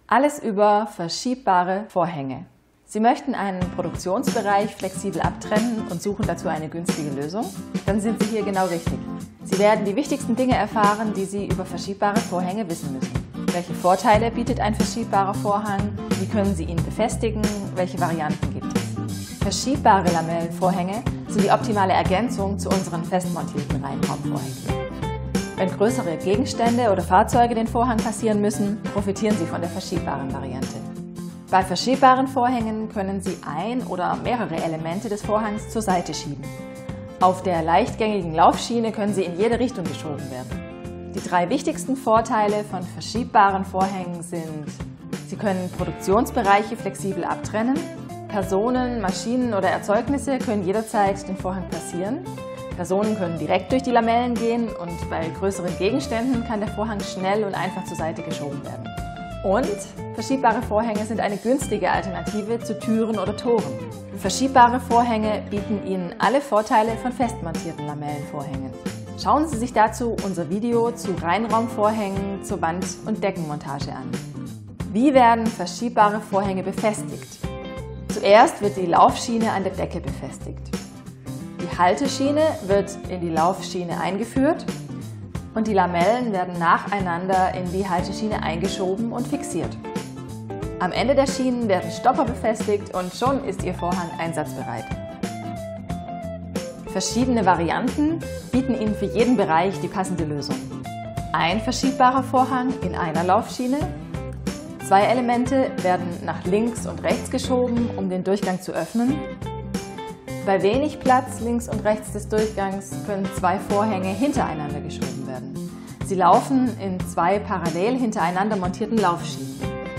Alles über verschiebbare Vorhänge. Sie möchten einen Produktionsbereich flexibel abtrennen und suchen dazu eine günstige Lösung? Dann sind Sie hier genau richtig. Sie werden die wichtigsten Dinge erfahren, die Sie über verschiebbare Vorhänge wissen müssen. Welche Vorteile bietet ein verschiebbarer Vorhang? Wie können Sie ihn befestigen? Welche Varianten gibt es? Verschiebbare Lamellenvorhänge sind die optimale Ergänzung zu unseren festmontierten Reihenraumvorhängen. Wenn größere Gegenstände oder Fahrzeuge den Vorhang passieren müssen, profitieren Sie von der verschiebbaren Variante. Bei verschiebbaren Vorhängen können Sie ein oder mehrere Elemente des Vorhangs zur Seite schieben. Auf der leichtgängigen Laufschiene können sie in jede Richtung geschoben werden. Die 3 wichtigsten Vorteile von verschiebbaren Vorhängen sind: Sie können Produktionsbereiche flexibel abtrennen, Personen, Maschinen oder Erzeugnisse können jederzeit den Vorhang passieren, Personen können direkt durch die Lamellen gehen und bei größeren Gegenständen kann der Vorhang schnell und einfach zur Seite geschoben werden. Und verschiebbare Vorhänge sind eine günstige Alternative zu Türen oder Toren. Verschiebbare Vorhänge bieten Ihnen alle Vorteile von festmontierten Lamellenvorhängen. Schauen Sie sich dazu unser Video zu Reihenraumvorhängen zur Wand- und Deckenmontage an. Wie werden verschiebbare Vorhänge befestigt? Zuerst wird die Laufschiene an der Decke befestigt. Die Halteschiene wird in die Laufschiene eingeführt und die Lamellen werden nacheinander in die Halteschiene eingeschoben und fixiert. Am Ende der Schienen werden Stopper befestigt und schon ist Ihr Vorhang einsatzbereit. Verschiedene Varianten bieten Ihnen für jeden Bereich die passende Lösung. Ein verschiebbarer Vorhang in einer Laufschiene. 2 Elemente werden nach links und rechts geschoben, um den Durchgang zu öffnen. Bei wenig Platz links und rechts des Durchgangs können 2 Vorhänge hintereinander geschoben werden. Sie laufen in 2 parallel hintereinander montierten Laufschienen.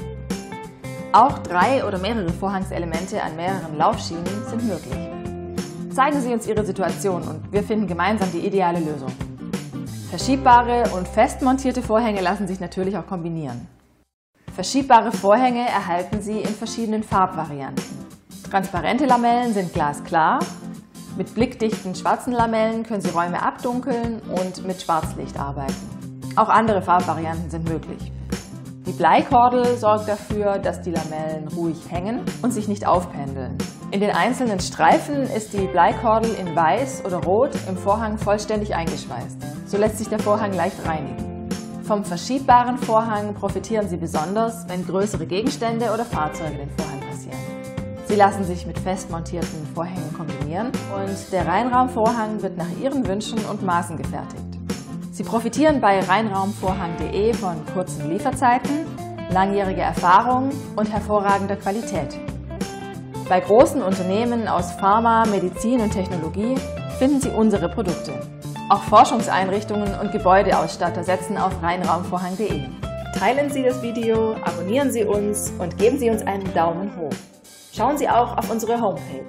Auch 3 oder mehrere Vorhangselemente an mehreren Laufschienen sind möglich. Zeigen Sie uns Ihre Situation und wir finden gemeinsam die ideale Lösung. Verschiebbare und fest montierte Vorhänge lassen sich natürlich auch kombinieren. Verschiebbare Vorhänge erhalten Sie in verschiedenen Farbvarianten. Transparente Lamellen sind glasklar. Mit blickdichten schwarzen Lamellen können Sie Räume abdunkeln und mit Schwarzlicht arbeiten. Auch andere Farbvarianten sind möglich. Die Bleikordel sorgt dafür, dass die Lamellen ruhig hängen und sich nicht aufpendeln. In den einzelnen Streifen ist die Bleikordel in Weiß oder Rot im Vorhang vollständig eingeschweißt. So lässt sich der Vorhang leicht reinigen. Vom verschiebbaren Vorhang profitieren Sie besonders, wenn größere Gegenstände oder Fahrzeuge den Vorhang passieren. Sie lassen sich mit fest montierten Vorhängen kombinieren und der Reihenraumvorhang wird nach Ihren Wünschen und Maßen gefertigt. Sie profitieren bei reinraumvorhang.de von kurzen Lieferzeiten, langjähriger Erfahrung und hervorragender Qualität. Bei großen Unternehmen aus Pharma, Medizin und Technologie finden Sie unsere Produkte. Auch Forschungseinrichtungen und Gebäudeausstatter setzen auf reinraumvorhang.de. Teilen Sie das Video, abonnieren Sie uns und geben Sie uns einen Daumen hoch. Schauen Sie auch auf unsere Homepage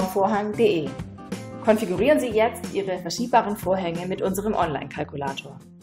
www.reinraumvorhang.de. Konfigurieren Sie jetzt Ihre verschiebbaren Vorhänge mit unserem Online-Kalkulator.